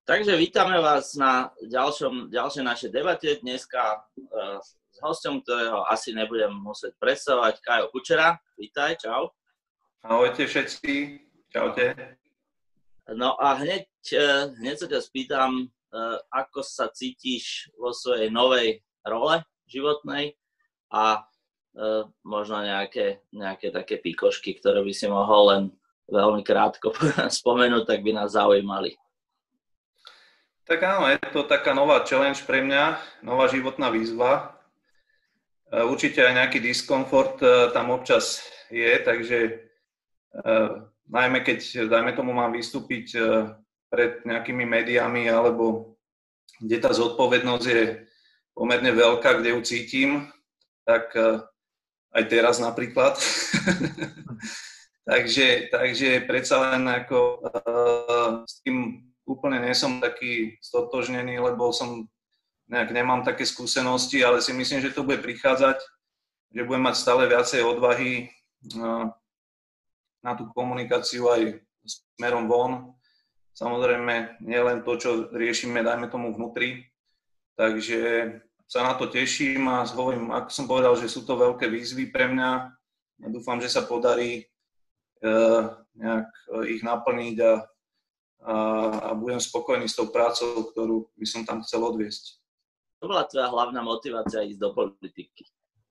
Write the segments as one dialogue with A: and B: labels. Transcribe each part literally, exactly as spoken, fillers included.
A: Takže vítame vás na ďalšom, ďalšej našej debate. Dneska uh, s hosťom, ktorého asi nebudem musieť predstavovať, Kajo Kučera. Vítaj, čau.
B: Ahojte všetci, čaute.
A: No a hneď, uh, hneď sa ťa spýtam, uh, ako sa cítiš vo svojej novej role životnej a uh, možno nejaké, nejaké také pikošky, ktoré by si mohol len veľmi krátko spomenúť, tak by nás zaujímali.
B: Tak áno, je to taká nová challenge pre mňa, nová životná výzva. Určite aj nejaký diskomfort tam občas je, takže najmä keď, dajme tomu, mám vystúpiť pred nejakými médiami, alebo kde tá zodpovednosť je pomerne veľká, kde ju cítim, tak aj teraz napríklad. takže, takže predsa len ako s tým úplne nie som taký stotožnený, lebo som nejak nemám také skúsenosti, ale si myslím, že to bude prichádzať, že budem mať stále viacej odvahy na, na tú komunikáciu aj smerom von. Samozrejme, nie len to, čo riešime, dajme tomu vnútri. Takže sa na to teším a hovorím, ako som povedal, že sú to veľké výzvy pre mňa. Ja dúfam, že sa podarí uh, nejak ich naplniť a a budem spokojný s tou prácou, ktorú by som tam chcel odviesť.
A: Čo bola tvoja hlavná motivácia ísť do politiky?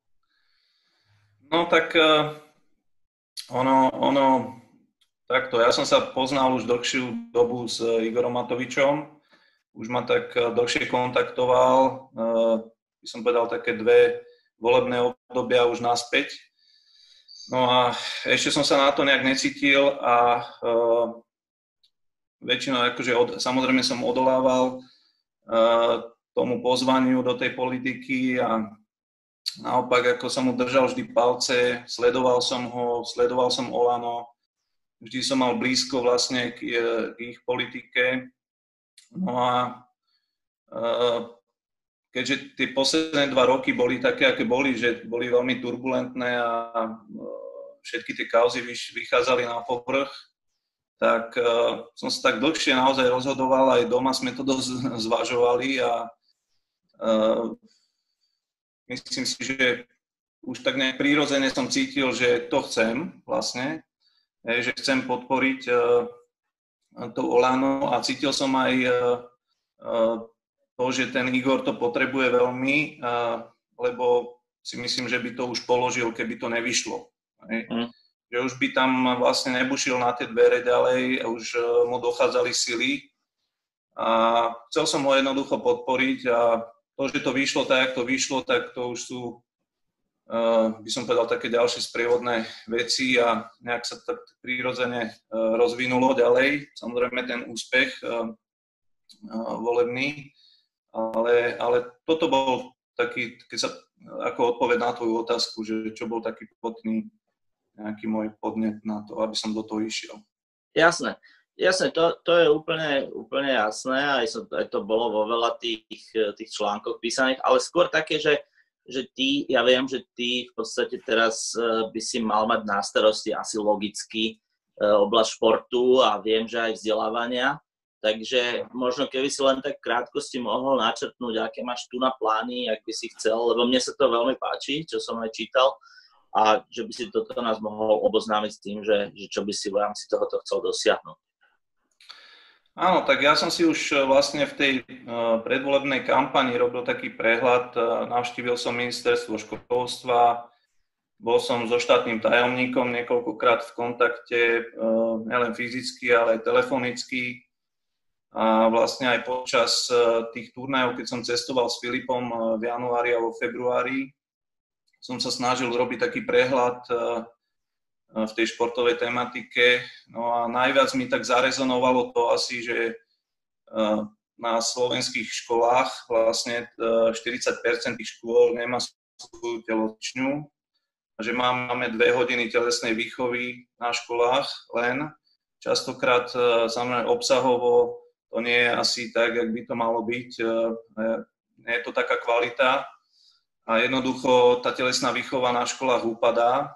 B: No tak uh, ono, ono, takto, ja som sa poznal už dlhšiu dobu s Igorom Matovičom, už ma tak dlhšie kontaktoval, uh, by som povedal také dve volebné obdobia už naspäť. No a ešte som sa na to nejak necítil a uh, väčšinou akože od, samozrejme som odolával uh, tomu pozvaniu do tej politiky a naopak ako som mu držal vždy palce, sledoval som ho, sledoval som Olano, vždy som mal blízko vlastne k, k ich politike. No a uh, keďže tie posledné dva roky boli také, aké boli, že boli veľmi turbulentné a uh, všetky tie kauzy vychádzali na povrch, tak uh, som sa tak dlhšie naozaj rozhodoval, aj doma sme to dosť zvažovali a uh, myslím si, že už tak nejak prírodzene som cítil, že to chcem vlastne, že chcem podporiť uh, to Olano a cítil som aj uh, uh, to, že ten Igor to potrebuje veľmi, uh, lebo si myslím, že by to už položil, keby to nevyšlo. Mm. Že už by tam vlastne nebušil na tie dvere ďalej, už mu dochádzali sily a chcel som ho jednoducho podporiť a to, že to vyšlo tak, jak to vyšlo, tak to už sú, by som povedal, také ďalšie sprievodné veci a nejak sa tak prirodzene rozvinulo ďalej. Samozrejme ten úspech volebný, ale, ale toto bol taký, keď sa ako odpoveď na tvoju otázku, že čo bol taký potný nejaký môj podnet na to, aby som do toho išiel.
A: Jasné, jasné, to, to je úplne, úplne jasné, aj, som, aj to bolo vo veľa tých, tých článkoch písaných, ale skôr také, že, že ty, ja viem, že ty v podstate teraz by si mal mať na starosti asi logicky oblasť športu a viem, že aj vzdelávania, takže možno keby si len tak krátkosti mohol načrtnúť, aké máš tu na plány, ak by si chcel, lebo mne sa to veľmi páči, čo som aj čítal, a že by si toto nás mohol oboznámiť s tým, že, že čo by si v rámci tohoto chcel dosiahnuť.
B: Áno, tak ja som si už vlastne v tej predvolebnej kampani robil taký prehľad, navštívil som ministerstvo školstva, bol som so štátnym tajomníkom niekoľkokrát v kontakte, nielen fyzicky, ale aj telefonicky. A vlastne aj počas tých turnajov, keď som cestoval s Filipom v januári a vo februári, som sa snažil urobiť taký prehľad v tej športovej tematike. No a najviac mi tak zarezonovalo to asi, že na slovenských školách vlastne štyridsať percent tých škôl nemá svoju telocvičňu, že máme dve hodiny telesnej výchovy na školách len. Častokrát samozrejme obsahovo to nie je asi tak, jak by to malo byť. Nie je to taká kvalita. A jednoducho tá telesná výchova na školách upadá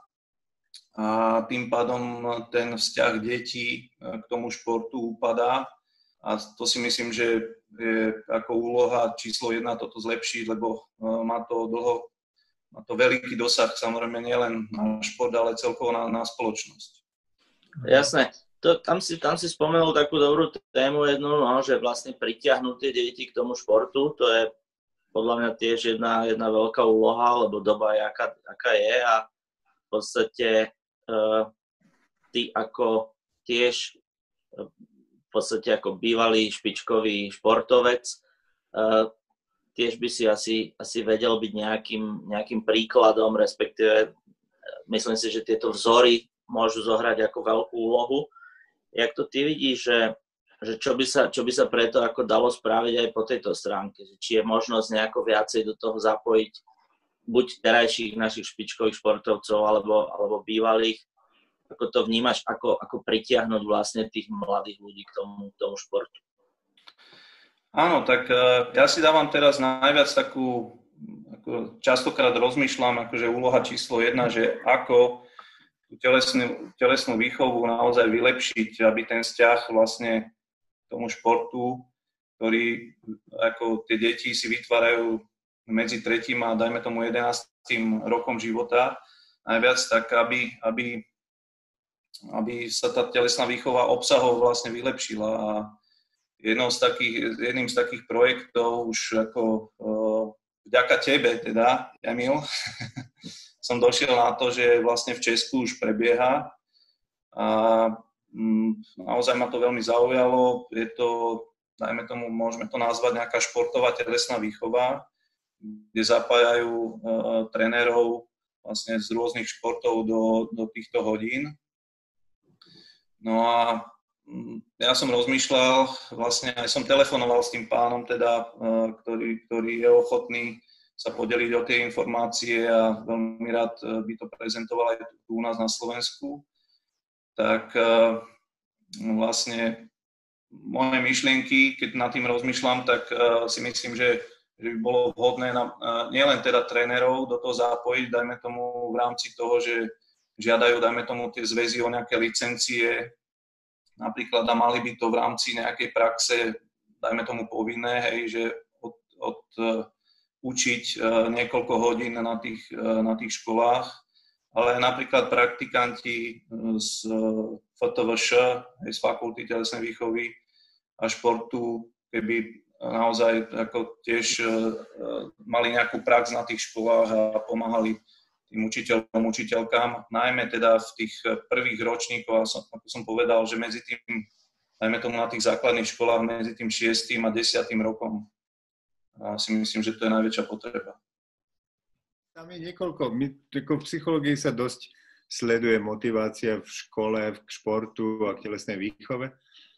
B: a tým pádom ten vzťah detí k tomu športu upadá. A a to si myslím, že je ako úloha číslo jedna toto zlepšiť, lebo má to dlho, má to veľký dosah samozrejme nielen na šport, ale celkovo na, na spoločnosť.
A: Jasné. To, tam, si, tam si spomenul takú dobrú tému jednu, no, že vlastne pritiahnuť tie deti k tomu športu, to je podľa mňa tiež jedna, jedna veľká úloha, lebo doba je aká, aká je a v podstate uh, ty ako tiež uh, v podstate ako bývalý špičkový športovec, uh, tiež by si asi, asi vedel byť nejakým, nejakým príkladom, respektíve myslím si, že tieto vzory môžu zohrať ako veľkú úlohu. Jak to ty vidíš, že, že čo, by sa, čo by sa preto ako dalo spraviť aj po tejto stránke? Či je možnosť nejako viacej do toho zapojiť buď terajších našich špičkových športovcov alebo, alebo bývalých? Ako to vnímaš, ako, ako pritiahnuť vlastne tých mladých ľudí k tomu, k tomu športu?
B: Áno, tak ja si dávam teraz najviac takú, ako častokrát rozmýšľam, akože úloha číslo jedna, že ako telesnú, telesnú výchovu naozaj vylepšiť, aby ten vzťah vlastne k tomu športu, ktorý ako tie deti si vytvárajú medzi tretím a dajme tomu jedenástym rokom života, najviac tak, aby, aby, aby sa tá telesná výchova obsahov vlastne vylepšila. A jednou z takých, jedným z takých projektov už ako vďaka tebe teda, Emil, som došiel na to, že vlastne v Česku už prebieha a naozaj ma to veľmi zaujalo. Je to, dajme tomu, môžeme to nazvať nejaká športová telesná výchova, kde zapájajú uh, trénerov vlastne z rôznych športov do, do týchto hodín. No a um, ja som rozmýšľal, vlastne aj som telefonoval s tým pánom, teda, uh, ktorý, ktorý je ochotný sa podeliť o tie informácie a veľmi rád by to prezentoval aj tu u nás na Slovensku. Tak uh, vlastne moje myšlienky, keď nad tým rozmýšľam, tak uh, si myslím, že že by bolo vhodné na, nielen teda trénerov do toho zapojiť, dajme tomu v rámci toho, že žiadajú, dajme tomu tie zväzy o nejaké licencie, napríklad a mali by to v rámci nejakej praxe, dajme tomu povinné, hej, že od, od uh, učiť uh, niekoľko hodín na tých, uh, na tých školách, ale napríklad praktikanti z uh, ef té vé šé, hej, z Fakulty telesnej výchovy a športu, keby naozaj ako tiež uh, mali nejakú prax na tých školách a pomáhali tým učiteľom, učiteľkám, najmä teda v tých prvých ročníkoch, ako som povedal, že medzi tým, najmä tomu na tých základných školách, medzi tým šiestym a desiatym rokom. A si myslím, že to je najväčšia potreba.
C: Tam je niekoľko, my, v psychológii sa dosť sleduje motivácia v škole, k športu a k telesnej výchove.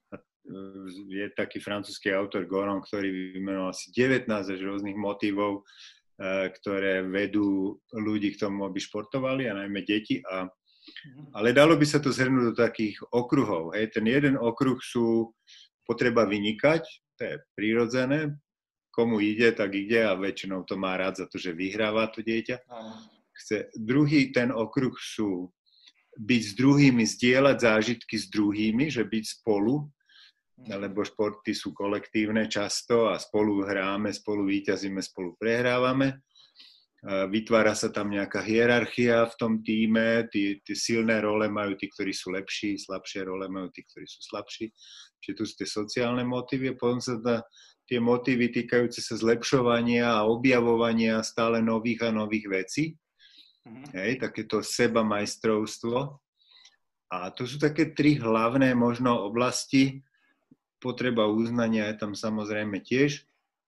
C: Je taký francúzsky autor Goron, ktorý vymenoval asi devätnásť až rôznych motivov, ktoré vedú ľudí k tomu, aby športovali, a najmä deti. A, ale dalo by sa to zhrnúť do takých okruhov. Hej. Ten jeden okruh sú potreba vynikať, to je prirodzené. Komu ide, tak ide a väčšinou to má rád za to, že vyhráva to dieťa. Chce. Druhý ten okruh sú byť s druhými, zdieľať zážitky s druhými, že byť spolu, lebo športy sú kolektívne často a spolu hráme, spolu víťazíme, spolu prehrávame. Vytvára sa tam nejaká hierarchia v tom tíme, tí, tí silné role majú tí, ktorí sú lepší, slabšie role majú tí, ktorí sú slabší. Čiže tu sú tie sociálne motívy a potom sa tá, tie motívy týkajúce sa zlepšovania a objavovania stále nových a nových vecí. Mm-hmm. Hej, takéto sebamajstrovstvo. A to sú také tri hlavné možno oblasti. Potreba uznania je tam samozrejme tiež.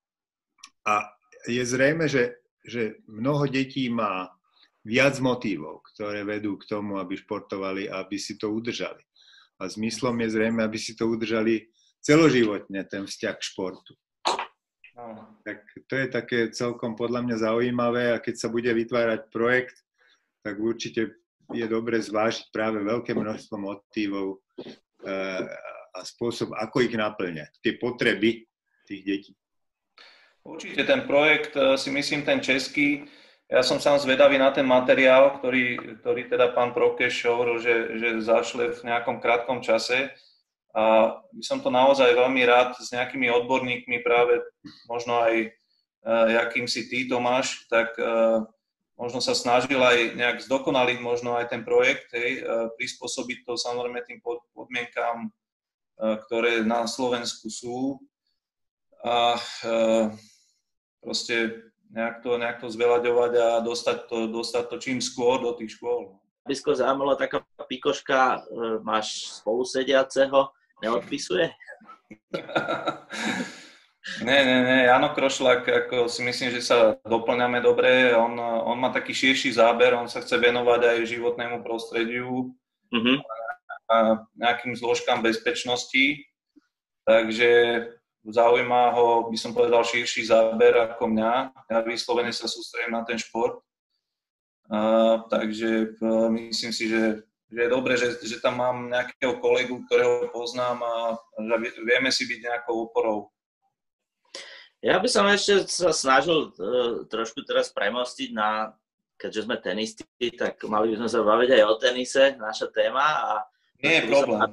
C: A je zrejme, že, že mnoho detí má viac motívov, ktoré vedú k tomu, aby športovali a aby si to udržali. A zmyslom je zrejme, aby si to udržali celoživotne, ten vzťah k športu. Tak to je také celkom podľa mňa zaujímavé, a keď sa bude vytvárať projekt, tak určite je dobre zvážiť práve veľké množstvo motívov a spôsob, ako ich naplňať, tie potreby tých detí.
B: Určite ten projekt, si myslím, ten český, ja som sám zvedavý na ten materiál, ktorý, ktorý teda pán Prokeš hovoril, že, že zašle v nejakom krátkom čase. a by som to naozaj veľmi rád s nejakými odborníkmi, práve možno aj jakým si ty, Tomáš, tak možno sa snažil aj nejak zdokonaliť možno aj ten projekt, hej, prispôsobiť to samozrejme tým podmienkám, ktoré na Slovensku sú a proste nejak to, nejak to zveľaďovať a dostať to, dostať to čím skôr do tých škôl.
A: By skôr zaujímala taká pikoška, máš spolusediaceho, neodpisuje?
B: Nie, nie, nie, Jano Krošlák, ako si myslím, že sa doplňame dobre, on, on má taký širší záber, on sa chce venovať aj životnému prostrediu, mm-hmm. a nejakým zložkám bezpečnosti, takže zaujíma ho, by som povedal, širší záber ako mňa, ja vyslovene sa sústredím na ten šport, a, takže myslím si, že že je dobré, že, že tam mám nejakého kolegu, ktorého poznám a že vieme si byť nejakou oporou.
A: Ja by som ešte sa snažil uh, trošku teraz premostiť na, keďže sme tenisti, tak mali by sme sa baviť aj o tenise, naša téma. A
B: Nie je problém.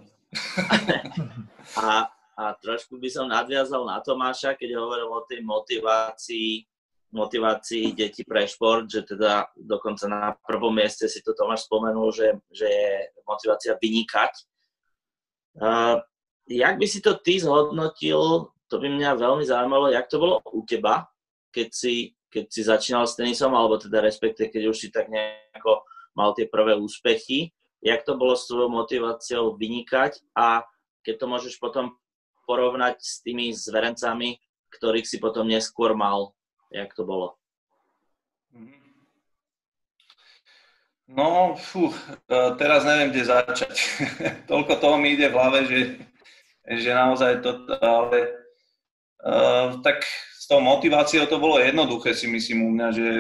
A: A, a trošku by som nadviazal na Tomáša, keď hovoril o tej motivácii, motivácii detí pre šport, že teda dokonca na prvom mieste si to Tomáš spomenul, že, že je motivácia vynikať. Uh, jak by si to ty zhodnotil, to by mňa veľmi zaujímalo, jak to bolo u teba, keď si, keď si začínal s tenisom, alebo teda respektive, keď už si tak nejako mal tie prvé úspechy, jak to bolo s tvojou motiváciou vynikať a keď to môžeš potom porovnať s tými zverencami, ktorých si potom neskôr mal. Jak to bolo?
B: No, fú, teraz neviem, kde začať. Toľko toho mi ide v hlave, že, že naozaj to, ale uh, tak s tou motiváciou to bolo jednoduché, si myslím u mňa, že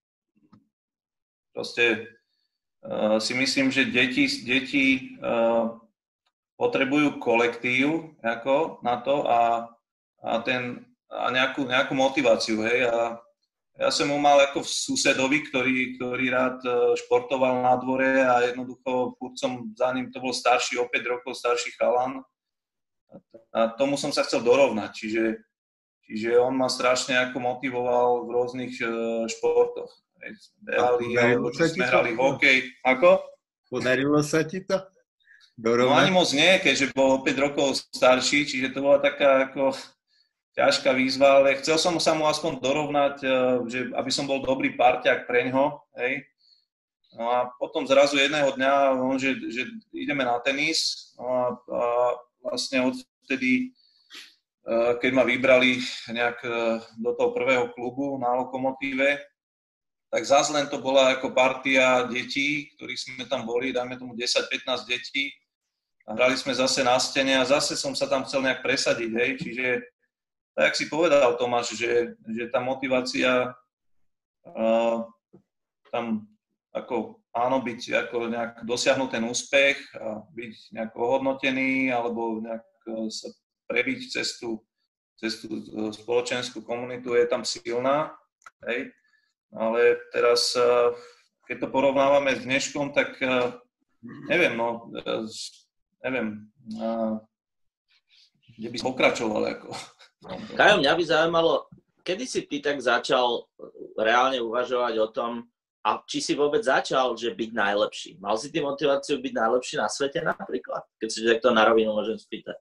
B: proste uh, si myslím, že deti, deti uh, potrebujú kolektív ako na to a, a ten a nejakú, nejakú motiváciu, hej, a ja som ho mal ako susedovi, ktorý, ktorý rád športoval na dvore a jednoducho furt som za ním, to bol starší, o päť rokov starší chalan a tomu som sa chcel dorovnať, čiže, čiže on ma strašne ako motivoval v rôznych športoch, hej, behali, alebo čo sme hrali hokej, ako?
C: Podarilo sa ti to? Dorovnať?
B: No ani moc nie, keďže bol o päť rokov starší, čiže to bola taká ako ťažká výzva, ale chcel som sa mu aspoň dorovnať, že aby som bol dobrý parťák preňho, hej. No a potom zrazu jedného dňa, on, že, že ideme na tenis, no a, a vlastne odtedy, keď ma vybrali nejak do toho prvého klubu na Lokomotíve, tak zase len to bola ako partia detí, ktorí sme tam boli, dajme tomu desať pätnásť detí, a hrali sme zase na stene a zase som sa tam chcel nejak presadiť, hej, čiže tak, jak si povedal, Tomáš, že, že tá motivácia uh, tam ako áno, byť ako nejak dosiahnuť ten úspech a byť nejak ohodnotený alebo nejak uh, sa prebiť cez tú, cez tú uh, spoločenskú komunitu je tam silná, hej. Ale teraz, uh, keď to porovnávame s dneškom, tak uh, neviem, no, uh, neviem, uh, kde by som pokračoval, ako...
A: Kajo, mňa by zaujímalo, kedy si ty tak začal reálne uvažovať o tom, a či si vôbec začal, že byť najlepší? Mal si ty motiváciu byť najlepší na svete napríklad? Keď si takto na rovinu môžem spýtať.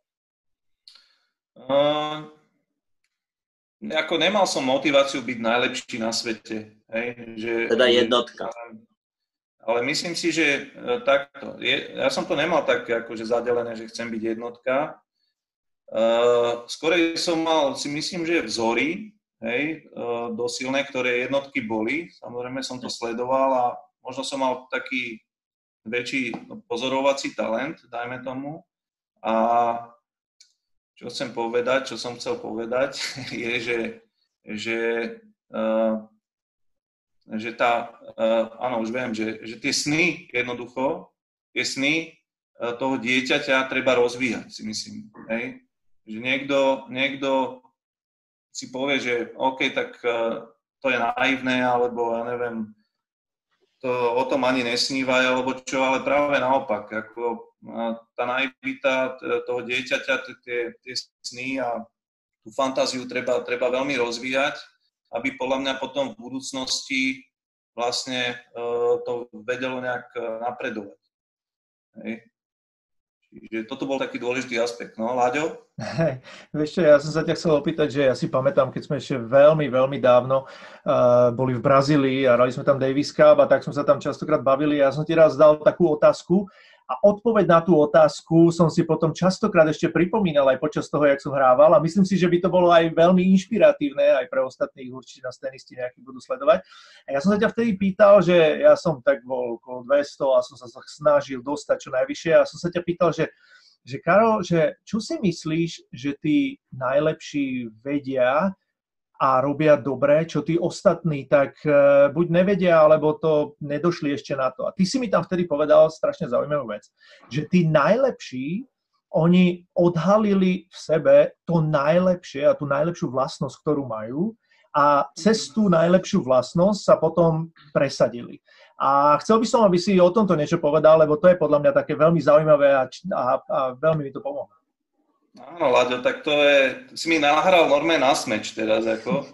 B: Uh, ako nemal som motiváciu byť najlepší na svete. Hej? Že,
A: teda jednotka.
B: Ale myslím si, že takto. Je, ja som to nemal tak akože zadelené, že chcem byť jednotka. Uh, skorej som mal, si myslím, že vzory, hej, uh, dosilné, ktoré jednotky boli. Samozrejme som to sledoval a možno som mal taký väčší pozorovací talent, dajme tomu. A čo chcem povedať, čo som chcel povedať, je, že, že, uh, že tá, uh, áno, už viem, že, že tie sny jednoducho, tie sny uh, toho dieťaťa treba rozvíjať, si myslím, hej. Že niekto, niekto si povie, že OK, tak uh, to je naivné, alebo ja neviem, to o tom ani nesnívajú, alebo čo, ale práve naopak. Ako, tá naivita toho dieťaťa, tie, tie sny a tú fantáziu treba, treba veľmi rozvíjať, aby podľa mňa potom v budúcnosti vlastne to vedelo nejak napredovať. Hej. Čiže toto bol taký dôležitý aspekt. No, Láďo?
D: Hej, vieš čo, ja som sa ťa chcel opýtať, že ja si pamätám, keď sme ešte veľmi, veľmi dávno uh, boli v Brazílii a hrali sme tam Davis Cup a tak sme sa tam častokrát bavili a ja som ti raz dal takú otázku a odpoveď na tú otázku som si potom častokrát ešte pripomínal aj počas toho, jak som hrával a myslím si, že by to bolo aj veľmi inšpiratívne aj pre ostatných, určite nás tenisti nejakí budú sledovať. A ja som sa ťa vtedy pýtal, že ja som tak bol okolo dvesto a som sa snažil dostať čo najvyššie a som sa ťa pýtal, že, že Karol, že čo si myslíš, že tí najlepší vedia a robia dobre, čo tí ostatní tak uh, buď nevedia, alebo to nedošli ešte na to. A ty si mi tam vtedy povedal strašne zaujímavú vec, že tí najlepší, oni odhalili v sebe to najlepšie a tú najlepšiu vlastnosť, ktorú majú a cez tú najlepšiu vlastnosť sa potom presadili. A chcel by som, aby si o tomto niečo povedal, lebo to je podľa mňa také veľmi zaujímavé a, a, a veľmi mi to pomohlo.
B: Áno, Láďo, tak to je, si mi nahral normálne na smeč teraz, ako.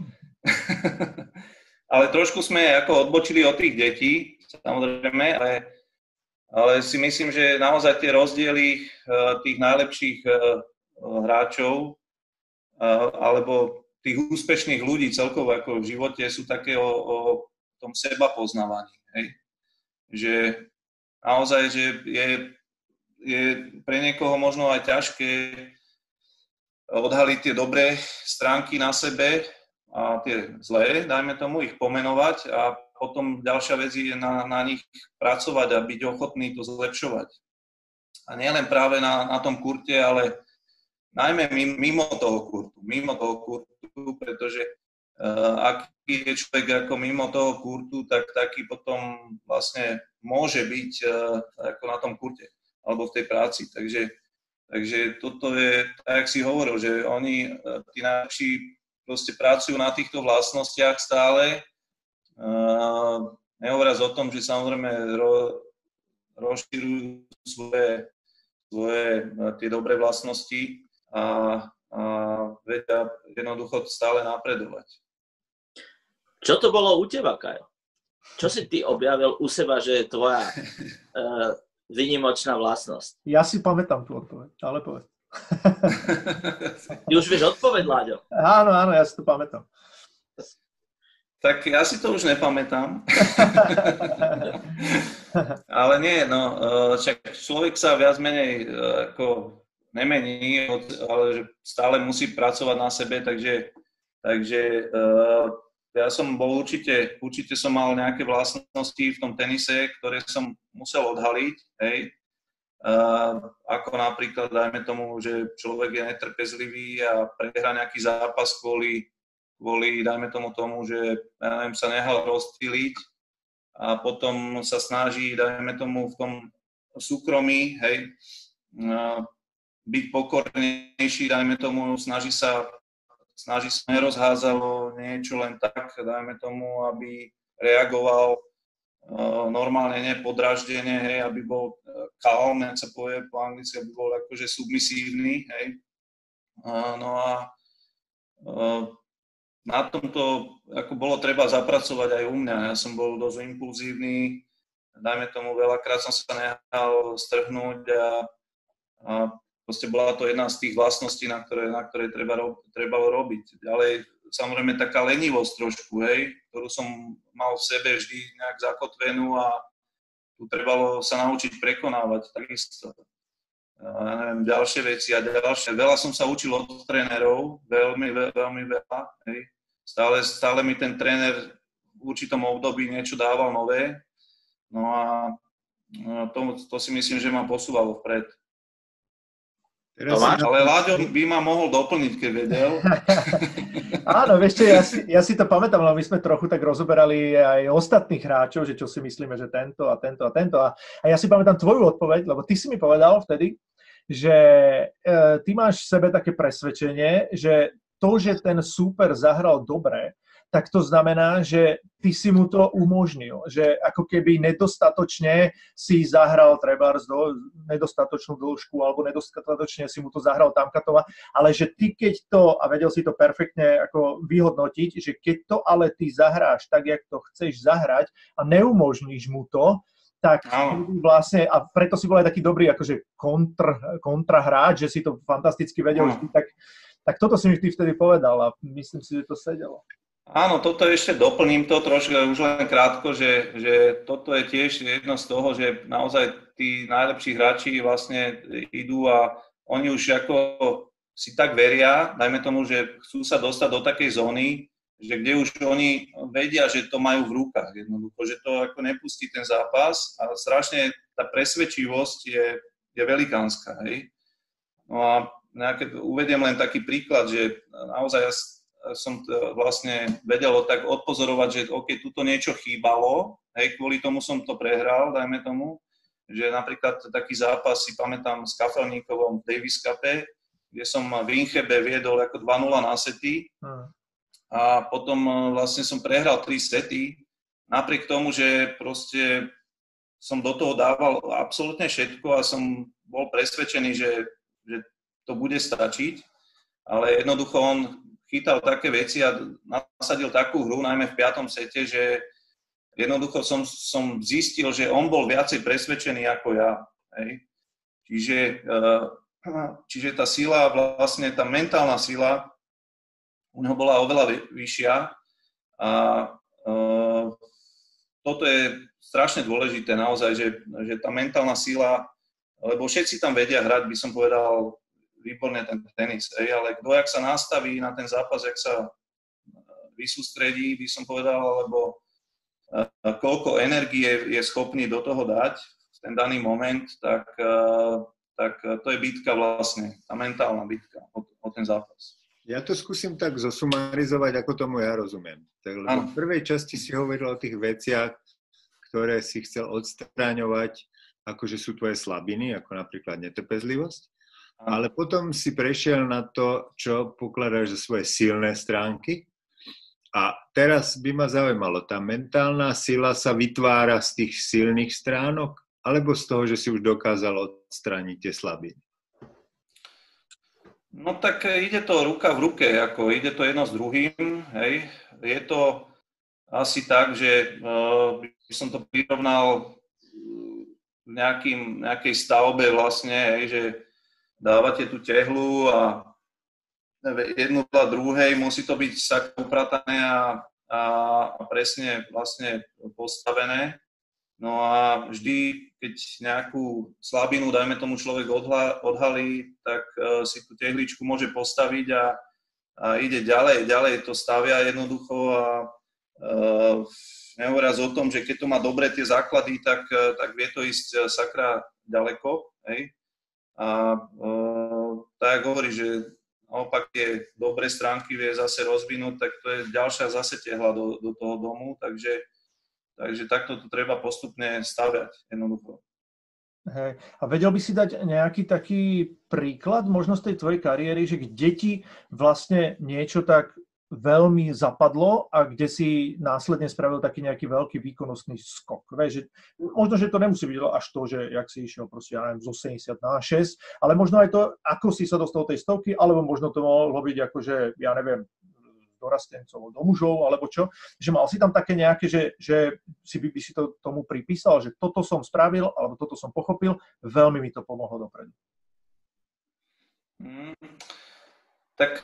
B: Ale trošku sme ako odbočili od tých detí, samozrejme, ale, ale si myslím, že naozaj tie rozdiely tých najlepších hráčov alebo tých úspešných ľudí celkovo ako v živote sú také o, o tom seba poznávaní. Hej? Že naozaj, že je, je pre niekoho možno aj ťažké odhaliť tie dobré stránky na sebe a tie zlé, dajme tomu, ich pomenovať a potom ďalšia vec je na, na nich pracovať a byť ochotný to zlepšovať. A nielen práve na, na tom kurte, ale najmä mimo toho kurtu, mimo toho kurtu, pretože uh, ak je človek ako mimo toho kurtu, tak taký potom vlastne môže byť uh, ako na tom kurte alebo v tej práci. Takže Takže toto je, tak jak si hovoril, že oni, tí najlepší, proste pracujú na týchto vlastnostiach stále. Uh, nehovoriac o tom, že samozrejme ro, rozširujú svoje, svoje tie dobré vlastnosti a, a vedia jednoducho stále napredovať.
A: Čo to bolo u teba, Kajo? Čo si ty objavil u seba, že je tvoja... Uh, výnimočná vlastnosť?
D: Ja si pamätám tú odpoveď, ale povedz.
A: Ty už vieš odpoveď, Láďo?
D: Áno, áno, ja si to pamätám.
B: Tak ja si to už nepamätám. Ale nie, no, však človek sa viac menej ako nemení, ale že stále musí pracovať na sebe, takže, takže ja som bol určite, určite som mal nejaké vlastnosti v tom tenise, ktoré som musel odhaliť, hej. Uh, ako napríklad, dajme tomu, že človek je netrpezlivý a prehrá nejaký zápas kvôli, kvôli, dajme tomu tomu, že ja neviem, sa nehal rozptýliť a potom sa snaží, dajme tomu, v tom súkromí, hej, uh, byť pokornejší, dajme tomu, snaží sa snaží sa nerozházalo niečo len tak, dajme tomu, aby reagoval uh, normálne, nepodraždene, hej, aby bol uh, calm, jak sa povie po anglicky, aby bol akože submisívny, hej. Uh, no a uh, na tomto ako bolo treba zapracovať aj u mňa. Ja som bol dosť impulzívny, dajme tomu, veľakrát som sa nechal strhnúť a, a proste bola to jedna z tých vlastností, na ktoré, na ktoré treba, trebalo robiť. Ďalej, samozrejme, taká lenivosť trošku, hej, ktorú som mal v sebe vždy nejak zakotvenú a tu trebalo sa naučiť prekonávať takisto. Ja neviem, ďalšie veci a ďalšie. Veľa som sa učil od trénerov, veľmi, veľmi veľa, hej. Stále, stále mi ten tréner v určitom období niečo dával nové. No a to, to si myslím, že ma posúvalo vpred.
A: Tomáš?
B: Ale Láďo by ma mohol doplniť, keď vedel.
D: Áno, vieš čo, ja si, ja si to pamätám, lebo my sme trochu tak rozoberali aj ostatných hráčov, že čo si myslíme, že tento a tento a tento. A, a ja si pamätám tvoju odpoveď, lebo ty si mi povedal vtedy, že e, ty máš v sebe také presvedčenie, že to, že ten súper zahral dobre, tak to znamená, že ty si mu to umožnil, že ako keby nedostatočne si zahral trebárs do nedostatočnú dĺžku alebo nedostatočne si mu to zahral tamkatova, ale že ty keď to, a vedel si to perfektne ako vyhodnotiť, že keď to ale ty zahráš tak, jak to chceš zahrať a neumožníš mu to, tak vlastne, a preto si bol aj taký dobrý akože kontr, kontrahráč, že si to fantasticky vedel vždy, tak, tak toto si mi ty vtedy povedal a myslím si, že to sedelo.
B: Áno, toto ešte doplním to trošku, už len krátko, že, že toto je tiež jedno z toho, že naozaj tí najlepší hráči vlastne idú a oni už ako si tak veria, dajme tomu, že chcú sa dostať do takej zóny, že kde už oni vedia, že to majú v rukách jednoducho, že to ako nepustí ten zápas a strašne tá presvedčivosť je, je velikánska, hej. No a nejaké, uvediem len taký príklad, že naozaj ja som vlastne vedel tak odpozorovať, že OK, tuto niečo chýbalo, hej, kvôli tomu som to prehral, dajme tomu, že napríklad taký zápas si pamätám s Kafelníkovom v Davis Cupe, kde som v Inchebe viedol ako dva nula na sety a potom vlastne som prehral tri sety, napriek tomu, že proste som do toho dával absolútne všetko a som bol presvedčený, že, že to bude stačiť, ale jednoducho on chytal také veci a nasadil takú hru, najmä v piatom sete, že jednoducho som, som zistil, že on bol viacej presvedčený ako ja. Hej. Čiže, čiže tá sila, vlastne tá mentálna sila u neho bola oveľa vyššia a toto je strašne dôležité naozaj, že, že tá mentálna sila, lebo všetci tam vedia hrať, by som povedal, výborne ten tenis, ej, ale kto jak sa nastaví na ten zápas, jak sa vysústredí, by som povedal, alebo koľko energie je schopný do toho dať v ten daný moment, tak, tak to je bitka vlastne, tá mentálna bitka o, o ten zápas.
C: Ja to skúsim tak zosumarizovať, ako tomu ja rozumiem. Tak, lebo v prvej časti si hovoril o tých veciach, ktoré si chcel odstráňovať, akože sú tvoje slabiny, ako napríklad netrpezlivosť. Ale potom si prešiel na to, čo pokladáš za svoje silné stránky. A teraz by ma zaujímalo, tá mentálna sila sa vytvára z tých silných stránok, alebo z toho, že si už dokázal odstrániť tie slabiny?
B: No tak ide to ruka v ruke, ako ide to jedno s druhým. Hej. Je to asi tak, že uh, by som to prirovnal v nejakým, nejakej stavbe vlastne, hej, že dávate tú tehlu a jednu a druhej, musí to byť tak upratané a, a, a presne vlastne postavené. No a vždy, keď nejakú slabinu, dajme tomu človek odha, odhalí, tak uh, si tú tehličku môže postaviť a, a ide ďalej, ďalej to stavia jednoducho a uh, nehovoriac o tom, že keď to má dobre tie základy, tak, tak vie to ísť sakra ďaleko, hej. A uh, tak hovorí, že naopak tie dobré stránky vie zase rozvinúť, tak to je ďalšia zase tehla do, do toho domu, takže, takže takto to treba postupne staviať jednoducho.
D: Hej. A vedel by si dať nejaký taký príklad možno z tej tvojej kariéry, že kde ti vlastne niečo tak veľmi zapadlo a kde si následne spravil taký nejaký veľký výkonnostný skok. Vieš, že možno, že to nemusí byť až to, že jak si išiel proste, ja neviem, z osemdesiat na šesť, ale možno aj to, ako si sa dostal tej stovky, alebo možno to mohlo byť akože, ja neviem, dorastencov, do mužov, alebo čo. Že mal si tam také nejaké, že, že si by, by si to tomu pripísal, že toto som spravil, alebo toto som pochopil, veľmi mi to pomohlo dopredu.
B: Mm, tak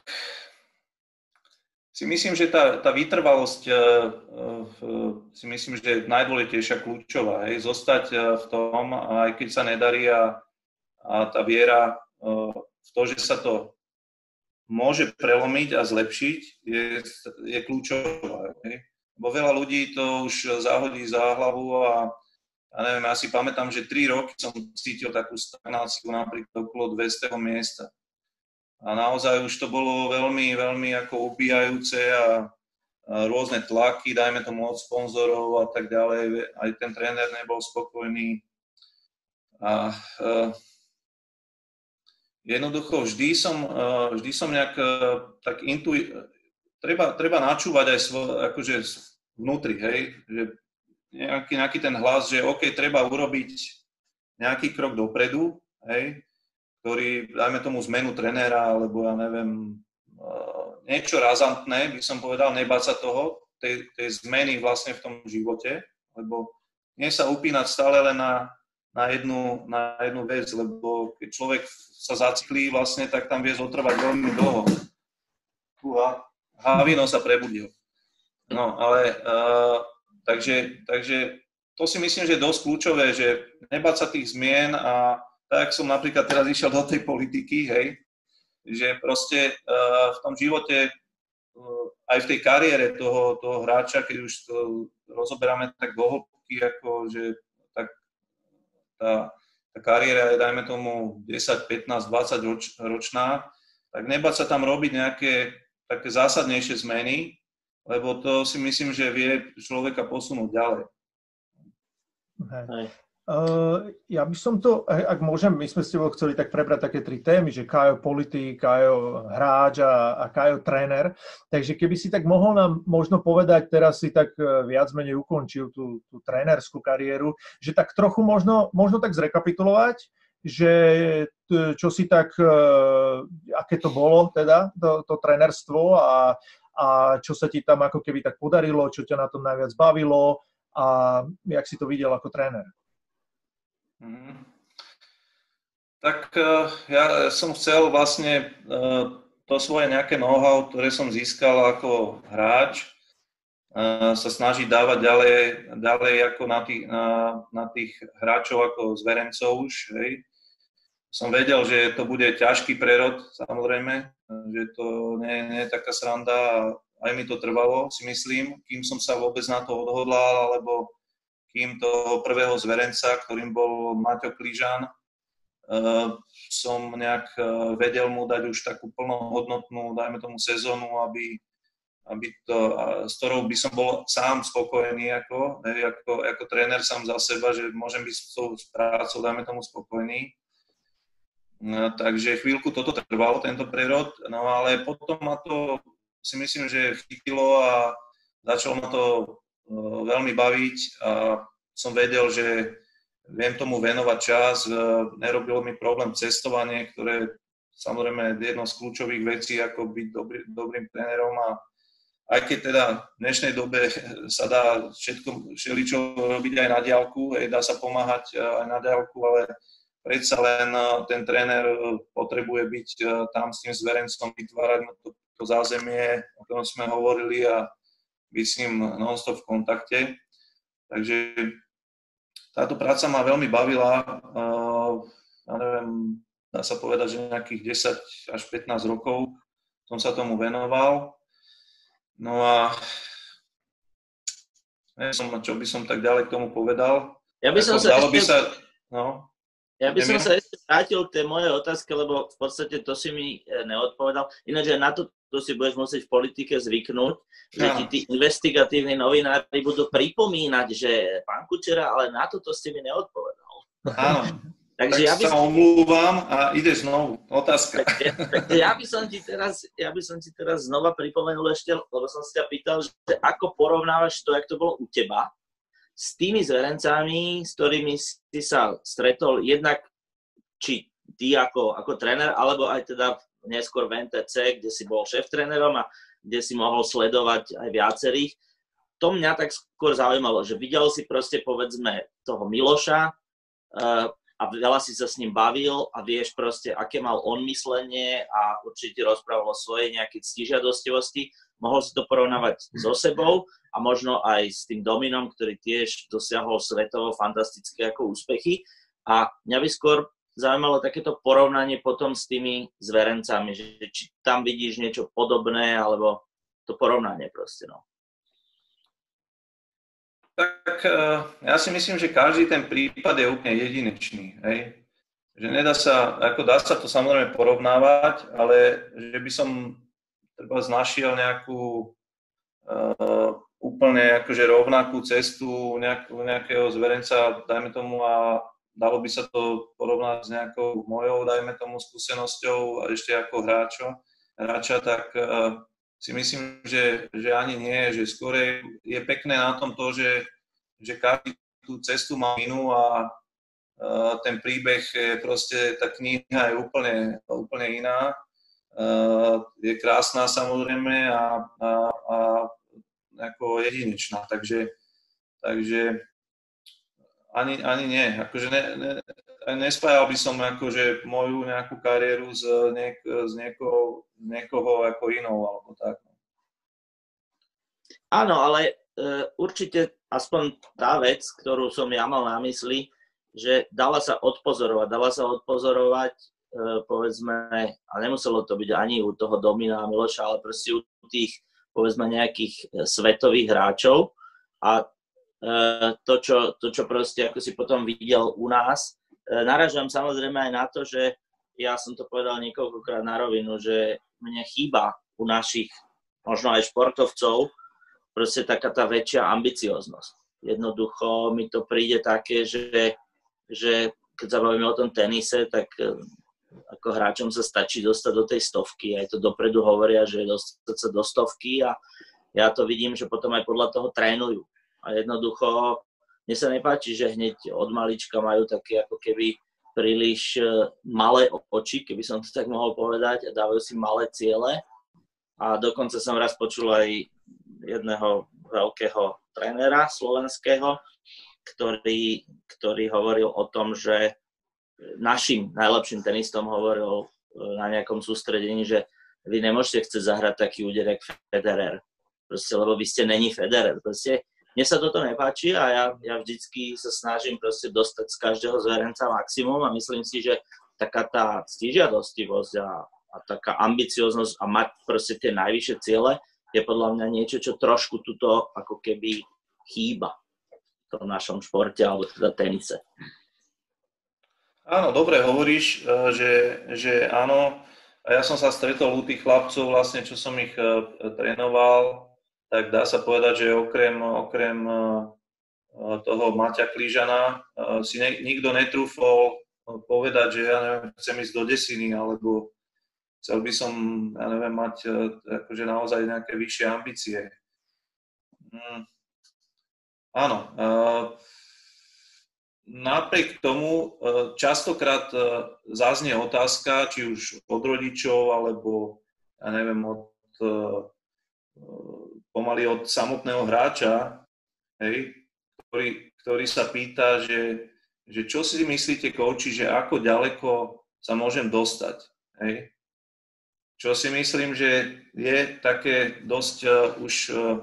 B: si myslím, že tá, tá vytrvalosť uh, si myslím, že je najdôležitejšia, kľúčová. Hej. Zostať uh, v tom, aj keď sa nedarí a, a tá viera uh, v to, že sa to môže prelomiť a zlepšiť, je, je kľúčová. Hej. Bo veľa ľudí to už zahodí za hlavu a ja neviem, ja si pamätám, že tri roky som cítil takú stagnáciu napríklad okolo dvestého miesta. A naozaj už to bolo veľmi, veľmi ako ubíjajúce a, a rôzne tlaky, dajme tomu od sponzorov a tak ďalej. Aj ten tréner nebol spokojný. A uh, jednoducho vždy som, uh, vždy som nejak uh, tak intu, treba, treba načúvať aj svo, akože vnútri, hej, že nejaký, nejaký ten hlas, že OK, treba urobiť nejaký krok dopredu, hej, ktorý, dajme tomu zmenu trenéra, alebo ja neviem, niečo razantné, by som povedal, nebáť sa toho, tej, tej zmeny vlastne v tom živote, lebo nie sa upínať stále len na, na, jednu, na jednu vec, lebo keď človek sa zaciklí vlastne, tak tam vie zotrvať veľmi dlho. Uha, Havino sa prebudil. No, ale uh, takže, takže to si myslím, že je dosť kľúčové, že nebáť sa tých zmien a tak som napríklad teraz išiel do tej politiky, hej, že proste uh, v tom živote, uh, aj v tej kariére toho, toho hráča, keď už to rozoberáme tak do hĺbky, ako že tak tá, tá kariéra je, dajme tomu, desať, pätnásť, dvadsať roč, ročná, tak nebáť sa tam robiť nejaké také zásadnejšie zmeny, lebo to si myslím, že vie človeka posunúť ďalej.
D: Hej. Uh, ja by som to, ak môžem, my sme s tebou chceli tak prebrať také tri témy, že Kajo politik, Kajo hráč a, a Kajo tréner. Takže keby si tak mohol nám možno povedať, teraz si tak viac menej ukončil tú, tú trénerskú kariéru, že tak trochu možno, možno tak zrekapitulovať, že čo si tak, aké to bolo teda, to, to trénerstvo a, a čo sa ti tam ako keby tak podarilo, čo ťa na tom najviac bavilo a jak si to videl ako tréner.
B: Mm. Tak uh, ja som chcel vlastne uh, to svoje nejaké know-how, ktoré som získal ako hráč, uh, sa snažiť dávať ďalej, ďalej ako na tých, na, na tých hráčov ako zverencov už. Hej. Som vedel, že to bude ťažký prerod, samozrejme, že to nie, nie je taká sranda a aj mi to trvalo, si myslím, kým som sa vôbec na to odhodlal, alebo kým toho prvého zverenca, ktorým bol Maťo Kližan, som nejak vedel mu dať už takú plnohodnotnú, dajme tomu, sezónu, aby, aby to, s ktorou by som bol sám spokojný ako, ako, ako tréner sám za seba, že môžem byť s tou prácou, dajme tomu, spokojný. Takže chvíľku toto trvalo, tento prerod, no ale potom ma to, si myslím, že chytilo a začalo ma to veľmi baviť a som vedel, že viem tomu venovať čas. Nerobilo mi problém cestovanie, ktoré samozrejme je jedno z kľúčových vecí, ako byť dobrý, dobrým trénerom. A aj keď teda v dnešnej dobe sa dá všetko, všeličo robiť aj na diaľku, dá sa pomáhať aj na diaľku, ale predsa len ten tréner potrebuje byť tam s tým zverencom, vytvárať to, to zázemie, o ktorom sme hovorili a byť s ním non-stop v kontakte. Takže táto práca ma veľmi bavila. Ja neviem, dá sa povedať, že nejakých desať až pätnásť rokov som sa tomu venoval. No a neviem, čo by som tak ďalej k tomu povedal.
A: Ja by som sa ešte...
B: by sa, no,
A: Ja by som sa ešte vrátil k tej mojej otázke, lebo v podstate to si mi neodpovedal. Ináč aj na to, to si budeš musieť v politike zvyknúť, že ti tí investigatívni novinári budú pripomínať, že pán Kučera, ale na toto si mi neodpovedal.
B: Áno,
A: takže
B: tak
A: ja by
B: sa omlúvam a ideš znovu. Otázka.
A: Takže, takže ja, by som ti teraz, ja by som ti teraz znova pripomenul ešte, lebo som si ťa pýtal, že ako porovnávaš to, jak to bolo u teba, s tými zverencami, s ktorými si sa stretol, jednak či ty ako, ako tréner, alebo aj teda neskôr v en té cé, kde si bol šéf-trénerom a kde si mohol sledovať aj viacerých. To mňa tak skôr zaujímalo, že videl si proste, povedzme, toho Miloša uh, a veľa si sa s ním bavil a vieš proste, aké mal on myslenie a určite rozprával o svojej nejakej ctižiadostivosti. Mohol si to porovnávať so sebou a možno aj s tým Dominom, ktorý tiež dosiahol svetovo fantastické ako úspechy. A mňa by skôr zaujímalo takéto porovnanie potom s tými zverencami, že či tam vidíš niečo podobné, alebo to porovnanie proste, no.
B: Tak ja si myslím, že každý ten prípad je úplne jedinečný, hej. Že nedá sa, ako dá sa to samozrejme porovnávať, ale že by som treba našiel nejakú uh, úplne akože rovnakú cestu nejak, nejakého zverenca, dajme tomu, a dalo by sa to porovnať s nejakou mojou, dajme tomu, skúsenosťou a ešte ako hráčo, hráča, tak uh, si myslím, že, že ani nie, že skôr je pekné na tom to, že, že každý tú cestu má inú a uh, ten príbeh je proste, tá kniha je úplne, úplne iná. Uh, je krásna samozrejme a, a, a ako jedinečná, takže, takže ani, ani nie. Akože ne, ne, nespájal by som akože moju nejakú kariéru z, niek, z niekoho, niekoho ako inou alebo tak.
A: Áno, ale uh, určite aspoň tá vec, ktorú som ja mal na mysli, že dala sa odpozorovať, dala sa odpozorovať povedzme, a nemuselo to byť ani u toho Domina a Miloša, ale proste u tých, povedzme, nejakých svetových hráčov a to, čo, to, čo proste, ako si potom videl u nás, naražam samozrejme aj na to, že ja som to povedal niekoľkokrát na rovinu, že mne chýba u našich, možno aj športovcov, proste taká tá väčšia ambicioznosť. Jednoducho mi to príde také, že, že keď sa bavíme o tom tenise, tak ako hráčom sa stačí dostať do tej stovky, aj to dopredu hovoria, že dostať sa do stovky a ja to vidím, že potom aj podľa toho trénujú. A jednoducho, mne sa nepáči, že hneď od malička majú také ako keby príliš malé oči, keby som to tak mohol povedať, a dávajú si malé ciele. A dokonca som raz počul aj jedného veľkého trénera slovenského, ktorý, ktorý hovoril o tom, že našim najlepším tenistom hovoril na nejakom sústredení, že vy nemôžete chcieť zahrať taký úder, jak Federer. Proste, lebo vy ste není Federer. Proste, mne sa toto nepáči a ja, ja vždycky sa snažím proste dostať z každého zverenca maximum a myslím si, že taká tá ctižiadostivosť a, a taká ambicioznosť a mať proste tie najvyššie ciele je podľa mňa niečo, čo trošku tuto ako keby chýba v tom našom športe alebo teda tenise.
B: Áno, dobre hovoríš, že, že áno. A ja som sa stretol u tých chlapcov, vlastne, čo som ich trénoval, tak dá sa povedať, že okrem, okrem toho Maťa Klížana si ne, nikto netrúfol povedať, že ja neviem, chcem ísť do desiny, alebo chcel by som, ja neviem, mať akože naozaj nejaké vyššie ambície. Mm. Áno. Napriek tomu častokrát zaznie otázka, či už od rodičov, alebo ja neviem, od, pomaly od samotného hráča, hej, ktorý, ktorý sa pýta, že, že čo si myslíte, kouči, že ako ďaleko sa môžem dostať. Hej. Čo si myslím, že je také dosť uh, už uh,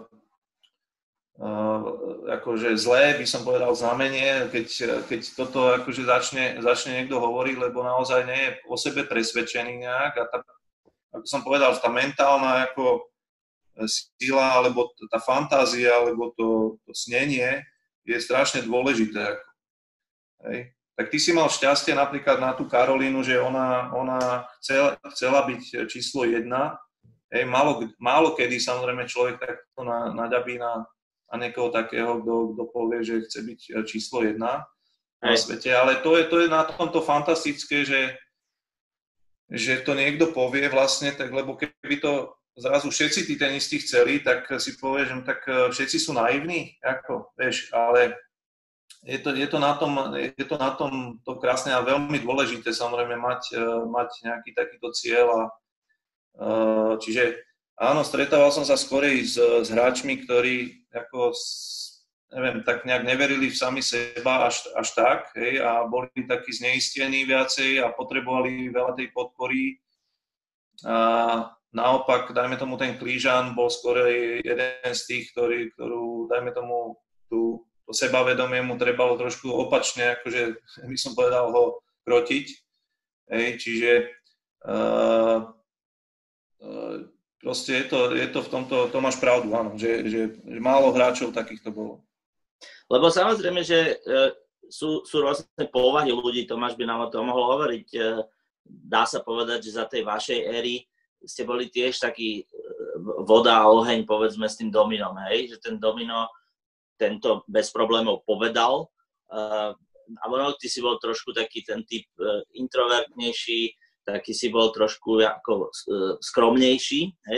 B: Uh, akože zlé, by som povedal, znamenie, keď, keď toto akože začne, začne niekto hovoriť, lebo naozaj nie je o sebe presvedčený nejak a tá, ako som povedal, tá mentálna ako sila, alebo tá fantázia, alebo to, to snenie je strašne dôležité. Ako. Hej. Tak ty si mal šťastie napríklad na tú Karolínu, že ona, ona chcela, chcela byť číslo jedna. Hej. Málo, málo kedy samozrejme človek takto naďabí na a niekoho takého, kto, kto povie, že chce byť číslo jedna na svete. Ale to je, to je na tomto fantastické, že, že to niekto povie vlastne, tak, lebo keby to zrazu všetci tí tenisti chceli, tak si povie, že tak všetci sú naivní, ako, vieš, ale je to, je to na tom, je to na tom to krásne a veľmi dôležité samozrejme mať, mať nejaký takýto cieľ a čiže áno, stretával som sa skorej s, s hráčmi, ktorí ako, neviem, tak nejak neverili v sami seba až, až tak, hej, a boli takí zneistení viacej a potrebovali veľa tej podpory. A naopak, dajme tomu, ten Klížan bol skorej jeden z tých, ktorý, ktorú, dajme tomu, tú, to sebavedomie mu trebalo trošku opačne, akože by som povedal, ho krotiť. Hej, čiže uh, uh, proste je to, je to v tomto, to máš pravdu, áno, že, že, že málo hráčov takýchto bolo.
A: Lebo samozrejme, že e, sú, sú rôzne povahy ľudí, Tomáš by nám o tom mohol hovoriť. E, dá sa povedať, že za tej vašej éry ste boli tiež taký e, voda a oheň, povedzme, s tým Dominom, hej? Že ten Domino tento bez problémov povedal. E, a možno ty si bol trošku taký ten typ e, introvertnejší, taký si bol trošku ako skromnejší, hej,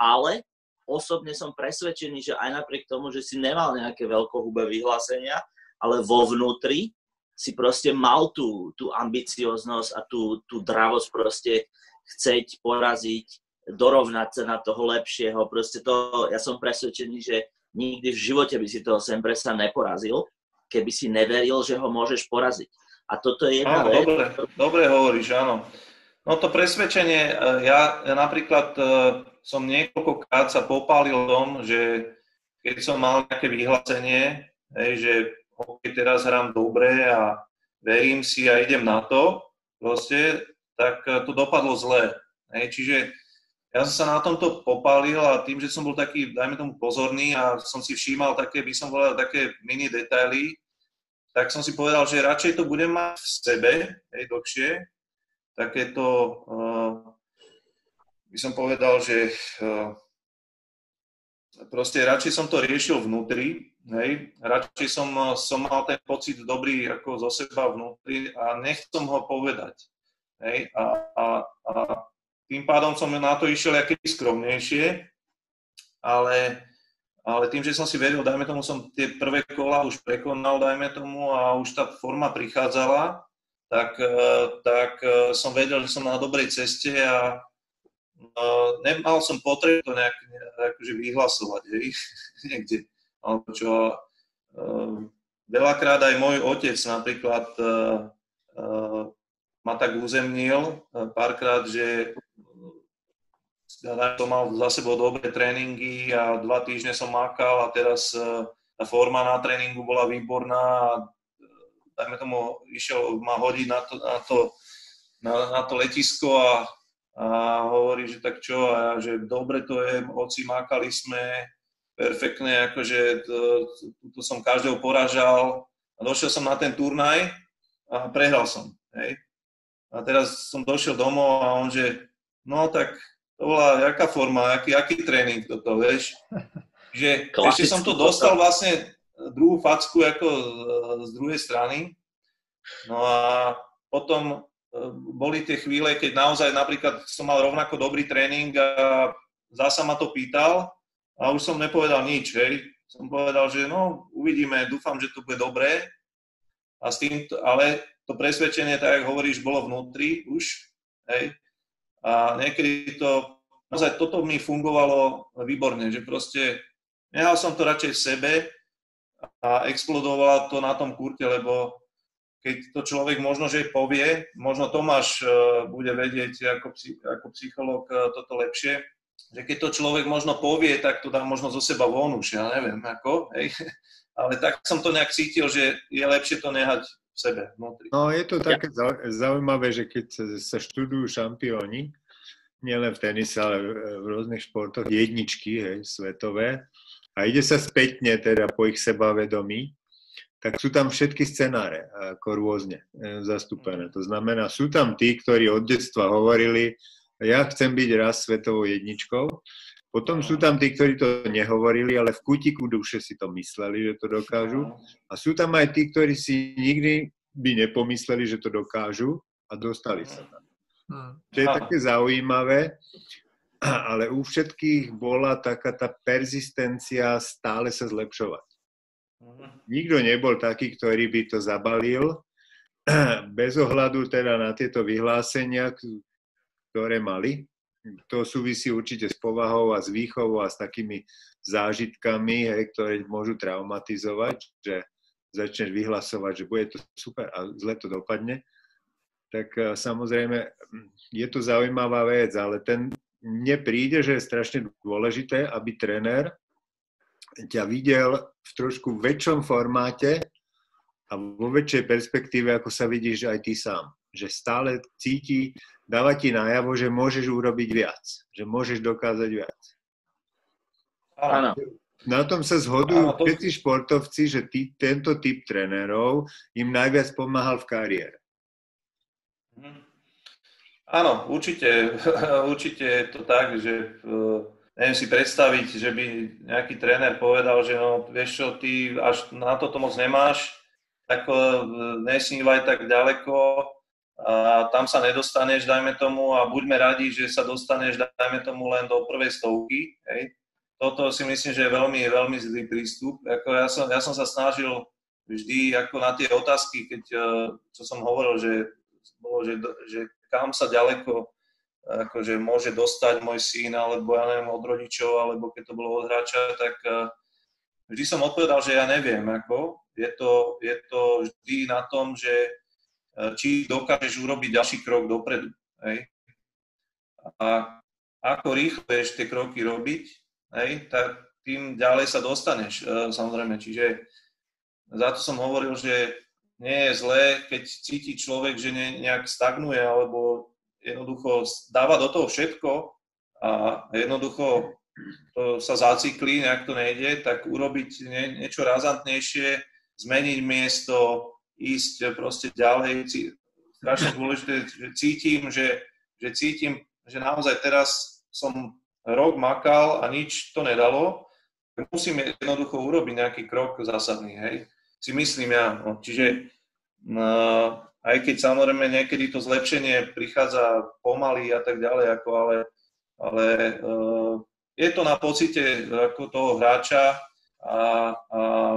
A: ale osobne som presvedčený, že aj napriek tomu, že si nemal nejaké veľkohubé vyhlásenia, ale vo vnútri si proste mal tú, tú ambicioznosť a tú, tú dravosť proste chceť poraziť, dorovnať sa na toho lepšieho. Proste to, ja som presvedčený, že nikdy v živote by si toho Sempresa neporazil, keby si neveril, že ho môžeš poraziť. A toto je jedna
B: áno,
A: vec.
B: Dobre, dobre hovoríš, áno. No to presvedčenie, ja, ja napríklad som niekoľkokrát sa popálil v tom, že keď som mal nejaké vyhlásenie, hej, že hokej teraz hrám dobre a verím si a idem na to, proste, tak to dopadlo zle. Hej, čiže ja som sa na tomto popálil a tým, že som bol taký, dajme tomu, pozorný a som si všímal také, by som povedal, také mini detaily, tak som si povedal, že radšej to budem mať v sebe, hej, dlhšie, takéto, uh, by som povedal, že uh, proste radšej som to riešil vnútri, hej, radšej som, som mal ten pocit dobrý ako zo seba vnútri a nechcem ho povedať, hej, a, a, a tým pádom som na to išiel aký skromnejšie, ale Ale tým, že som si veril, dajme tomu, som tie prvé kola už prekonal, dajme tomu, a už tá forma prichádzala, tak, tak som vedel, že som na dobrej ceste a nemal som potrebu to nejak akože vyhlasovať, hej, niekde. Čo, veľakrát aj môj otec napríklad ma tak uzemnil párkrát, že ja som mal za sebou dobré tréningy a dva týždne som makal a teraz tá forma na tréningu bola výborná a dajme tomu, išiel ma hodiť na to, na to, na, na to letisko a, a hovorí, že tak čo, a ja, že dobre to je, oci, makali sme, perfektne, akože to, to som každého poražal a došiel som na ten turnaj a prehral som, hej. A teraz som došiel domov a on, že no tak to bola jaká forma, aký, aký tréning toto, vieš. Že ešte som to dostal vlastne druhú facku ako z druhej strany. No a potom boli tie chvíle, keď naozaj napríklad som mal rovnako dobrý tréning a zasa ma to pýtal a už som nepovedal nič, hej. Som povedal, že no, uvidíme, dúfam, že to bude dobré. A s tým, ale to presvedčenie, tak ako hovoríš, bolo vnútri už, hej. A niekedy to, naozaj toto mi fungovalo výborne, že proste nehal som to radšej v sebe a explodovalo to na tom kurte, lebo keď to človek možno, že povie, možno Tomáš bude vedieť ako, ako psychológ toto lepšie, že keď to človek možno povie, tak to dá možno zo seba von už, ja neviem ako, hej. Ale tak som to nejak cítil, že je lepšie to nehať v sebe, vnútri.
C: No je to také zaujímavé, že keď sa študujú šampióni, nielen v tenise, ale v rôznych športoch, jedničky, hej, svetové, a ide sa spätne teda po ich sebavedomí, tak sú tam všetky scenáre, ako rôzne zastúpené. To znamená, sú tam tí, ktorí od detstva hovorili, ja chcem byť raz svetovou jedničkou, potom sú tam tí, ktorí to nehovorili, ale v kútiku duše si to mysleli, že to dokážu. A sú tam aj tí, ktorí si nikdy by nepomysleli, že to dokážu a dostali sa tam. To je také zaujímavé, ale u všetkých bola taká tá perzistencia stále sa zlepšovať. Nikto nebol taký, ktorý by to zabalil, bez ohľadu teda na tieto vyhlásenia, ktoré mali. To súvisí určite s povahou a s výchovou a s takými zážitkami, hej, ktoré môžu traumatizovať, že začneš vyhlasovať, že bude to super a zle to dopadne. Tak samozrejme je to zaujímavá vec, ale ten, mne príde, že je strašne dôležité, aby tréner ťa videl v trošku väčšom formáte a vo väčšej perspektíve, ako sa vidíš aj ty sám. Že stále cíti, dáva ti najavo, že môžeš urobiť viac, že môžeš dokázať viac.
A: Áno.
C: Na tom sa zhodujú to... všetci športovci, že tí, tento typ trénerov im najviac pomáhal v kariére.
B: Áno, určite, určite je to tak, že neviem si predstaviť, že by nejaký tréner povedal, že no, vieš čo, ty až na toto moc nemáš, tak nesnívaj tak ďaleko a tam sa nedostaneš, dajme tomu, a buďme radi, že sa dostaneš, dajme tomu, len do prvej stovky. Hej. Toto si myslím, že je veľmi, veľmi zlý prístup. Ako ja, som, ja som sa snažil vždy ako na tie otázky, keď, čo som hovoril, že, bolo, že, že kam sa ďaleko akože môže dostať môj syn, alebo ja neviem, od rodičov, alebo keď to bolo od hráča, tak vždy som odpovedal, že ja neviem. Ako. Je, to, je to vždy na tom, že či dokážeš urobiť ďalší krok dopredu. Hej. A ako rýchlo vieš tie kroky robiť, hej, tak tým ďalej sa dostaneš, samozrejme. Čiže za to som hovoril, že nie je zlé, keď cíti človek, že nejak stagnuje, alebo jednoducho dáva do toho všetko a jednoducho to sa zacyklí, nejak to nejde, tak urobiť nie, niečo razantnejšie, zmeniť miesto, ísť proste ďalej. Strašne dôležité, že cítim, že, že cítim, že naozaj teraz som rok makal a nič to nedalo. Musím jednoducho urobiť nejaký krok zásadný, hej. Si myslím ja. No, čiže no, aj keď samozrejme niekedy to zlepšenie prichádza pomaly a tak ďalej, ako ale, ale uh, je to na pocite ako toho hráča a, a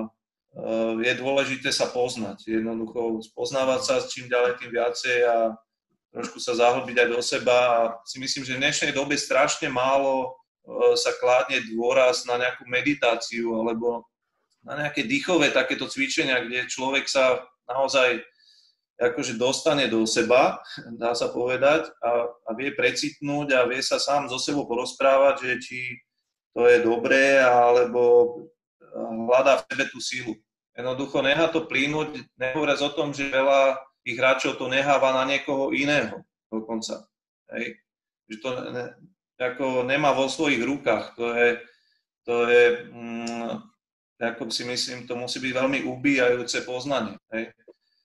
B: je dôležité sa poznať, jednoducho spoznávať sa s čím ďalej, tým viacej a trošku sa zahlbiť aj do seba. A si myslím, že v dnešnej dobe strašne málo sa kládne dôraz na nejakú meditáciu alebo na nejaké dýchové takéto cvičenia, kde človek sa naozaj akože dostane do seba, dá sa povedať, a, a vie precitnúť a vie sa sám so sebou porozprávať, že či to je dobré, alebo hľadá v sebe tú sílu. Jednoducho nechá to plynúť, nehovoriac o tom, že veľa tých hráčov to neháva na niekoho iného dokonca. Hej. Že to ne, ako nemá vo svojich rukách. To je, to je mm, ako si myslím, to musí byť veľmi ubíjajúce poznanie. Hej.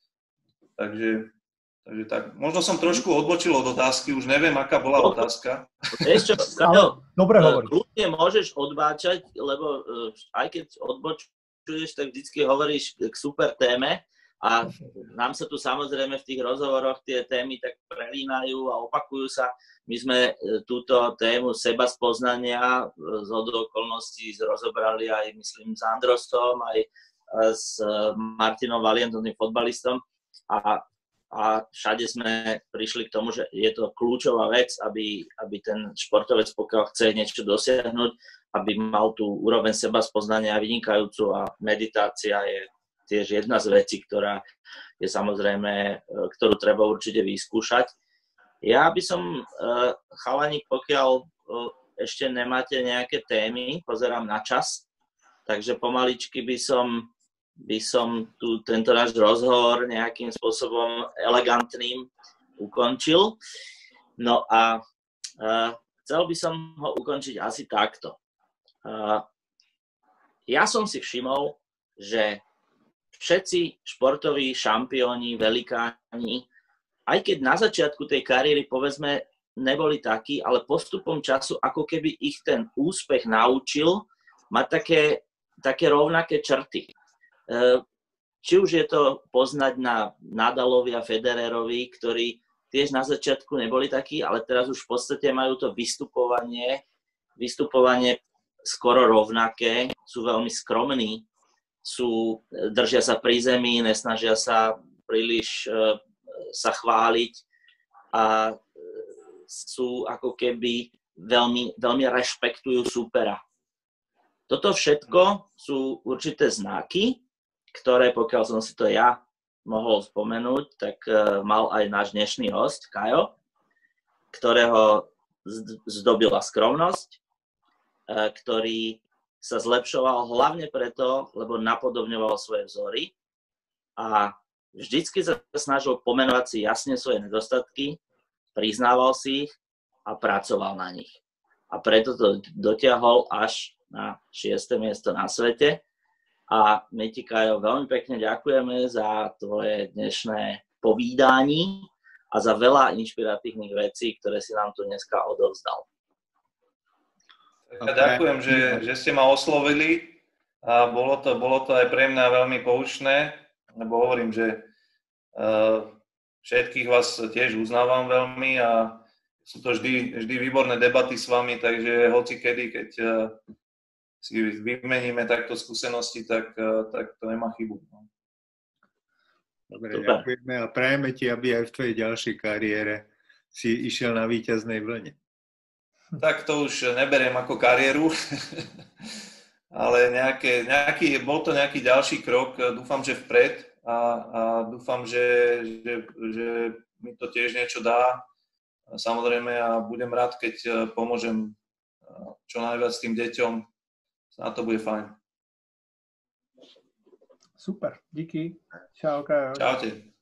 B: Takže, takže tak. Možno som trošku odbočil od otázky, už neviem, aká bola otázka.
A: Vieš čo, Karel,
D: dobre hovoríš.
A: Kľudne môžeš odbáčať, lebo aj keď odbočuješ, tak vždycky hovoríš k super téme a nám sa tu samozrejme v tých rozhovoroch tie témy tak prelínajú a opakujú sa. My sme túto tému seba spoznania z hodou okolností rozobrali aj, myslím, s Androsom, aj s Martinom Valientom, fotbalistom. A, a všade sme prišli k tomu, že je to kľúčová vec, aby, aby ten športovec, pokiaľ chce niečo dosiahnuť, aby mal tú úroveň seba spoznania vynikajúcu a meditácia je tiež jedna z vecí, ktorá je samozrejme, ktorú treba určite vyskúšať. Ja by som, chalani, pokiaľ ešte nemáte nejaké témy, pozerám na čas, takže pomaličky by som by som tu tento náš rozhovor nejakým spôsobom elegantným ukončil. No a uh, chcel by som ho ukončiť asi takto. Uh, ja som si všimol, že všetci športoví šampióni, velikáni, aj keď na začiatku tej kariéry, povedzme, neboli takí, ale postupom času, ako keby ich ten úspech naučil mať také, také rovnaké črty. Či už je to poznať na Nadalovi a Federerovi, ktorí tiež na začiatku neboli takí, ale teraz už v podstate majú to vystupovanie, vystupovanie skoro rovnaké, sú veľmi skromní, sú, držia sa pri zemi, nesnažia sa príliš uh, sa chváliť a sú ako keby veľmi, veľmi rešpektujú supera. Toto všetko sú určité znaky, ktoré, pokiaľ som si to ja mohol spomenúť, tak uh, mal aj náš dnešný host, Kajo, ktorého zdobila skromnosť, uh, ktorý sa zlepšoval hlavne preto, lebo napodobňoval svoje vzory a vždycky sa snažil pomenovať si jasne svoje nedostatky, priznával si ich a pracoval na nich. A preto to dotiahol až na šieste miesto na svete. A my ti, Kajo, veľmi pekne ďakujeme za tvoje dnešné povídanie a za veľa inšpiratívnych vecí, ktoré si nám tu dneska odovzdal.
B: Ja ďakujem, že, že ste ma oslovili a bolo to, bolo to aj pre mňa veľmi poučné, lebo hovorím, že uh, všetkých vás tiež uznávam veľmi a sú to vždy, vždy výborné debaty s vami, takže hoci kedy, keď si vymeníme takto skúsenosti, tak, tak to nemá chybu.
C: Dobre, ďakujeme a prajeme ti, aby aj v tvojej ďalšej kariére si išiel na víťaznej vlne.
B: Tak to už neberiem ako kariéru, ale nejaké, nejaký, bol to nejaký ďalší krok, dúfam, že vpred a, a dúfam, že, že, že mi to tiež niečo dá. Samozrejme a budem rád, keď pomôžem čo najviac tým deťom, na to bude fajn.
D: Super, díky. Čau, Kajo.
B: Čaute.